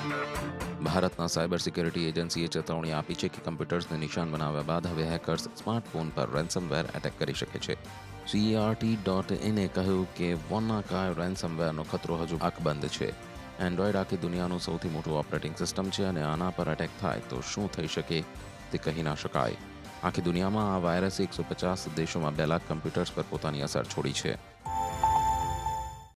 ભારતના cyber security એજન્સીએ ચેતવણી આપી છે કે કમ્પ્યુટર્સને નિશાન બનાવ્યા બાદ હવે હેકર્સ સ્માર્ટફોન પર રેન્સમવેર એટેક કરી શકે છે. CERT.in કહ્યું કે વોનાકાય રેન્સમવેરનો ખતરો હજુ આંખબંધ છે. એન્ડ્રોઇડ આખી દુનિયાનું સૌથી મોટું ઓપરેટિંગ સિસ્ટમ છે અને આના પર એટેક થાય તો શું થઈ શકે તે કહી ના શકાય. આખી દુનિયામાં આ વાયરસે 150 દેશોમાં 2 લાખ કમ્પ્યુટર્સ પર પોતાની અસર છોડી છે.